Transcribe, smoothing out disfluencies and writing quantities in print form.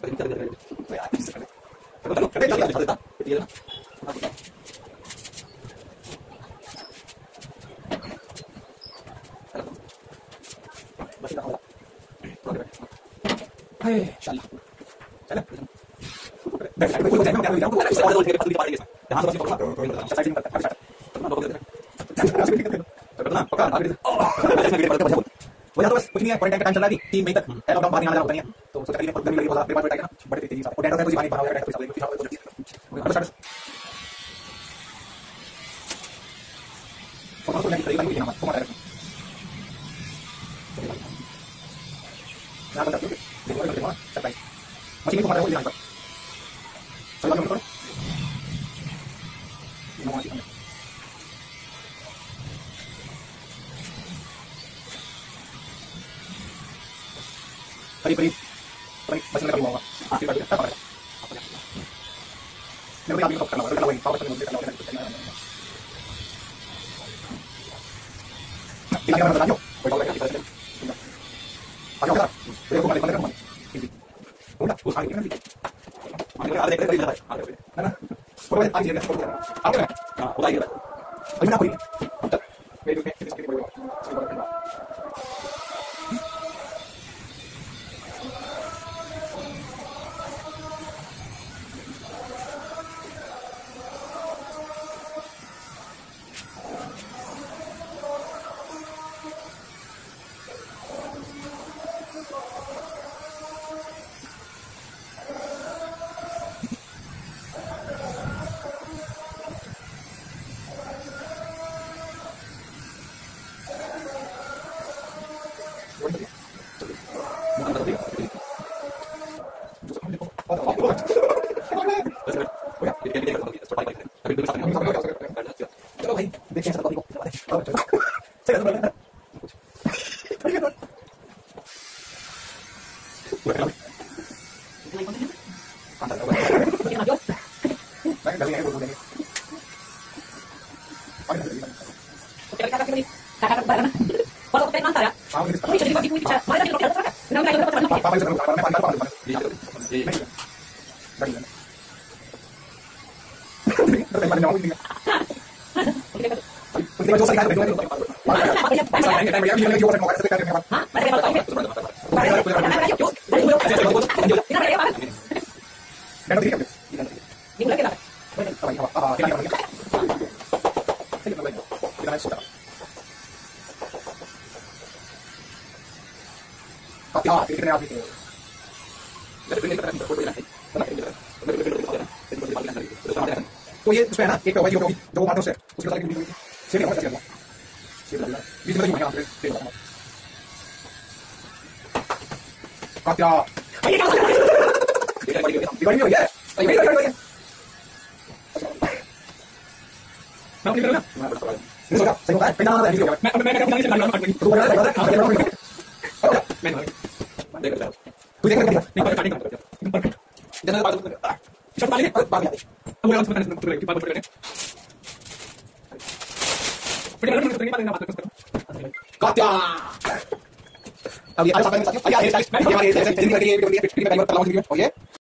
इंशाल्लाह वो तो बस कुछ नहीं है, क्वारंटाइन का टाइम चल रहा है, 3 मई तक है लॉकडाउन, बाहर नहीं आना होता नहीं है, तो सोचा कि गर्मी लगी बहुत मेरे पास ना बड़े तेजी से और डेंटल से पानी भरा हुआ है, डेंटल से फोटो लेने की तरीका है हमारा ना बता दो देखो देखो सरप्राइज मशीन को हमारा वो यहाँ पर चलो करो करीब करीब बस में कभी होगा आखिर बार क्या पड़ेगा मेरे को आप करना होगा पावर से मुझे करना होगा ठीक है मैं बता दूं कोई बात नहीं आगे होगा देखो मैं बंद करूंगा बोला उस आगे ना आगे आगे देख रहे हैं आगे है ना वो आगे आगे आगे हां वो आगे अभी ना कोई मेरे को किसके कोई चलो भाई देखिए सब को तो ये उसमें है ना एक होगा जो मानो से उसके साथ सेम होगा चलेगा बीच में क्यों है फिर कात्या दिवाली में हो गया मैं अपनी ना सही होता है पहला मैं देख रहा हूं तू देख रहा है नहीं पर काटिंग कर जनरल बात शॉट मारने बाद में अब वो बताने तुम की बात करें फिर मैं तुमने बात बात करो कात्या अब ये आज साथ में ये हमारे वीडियो में ओके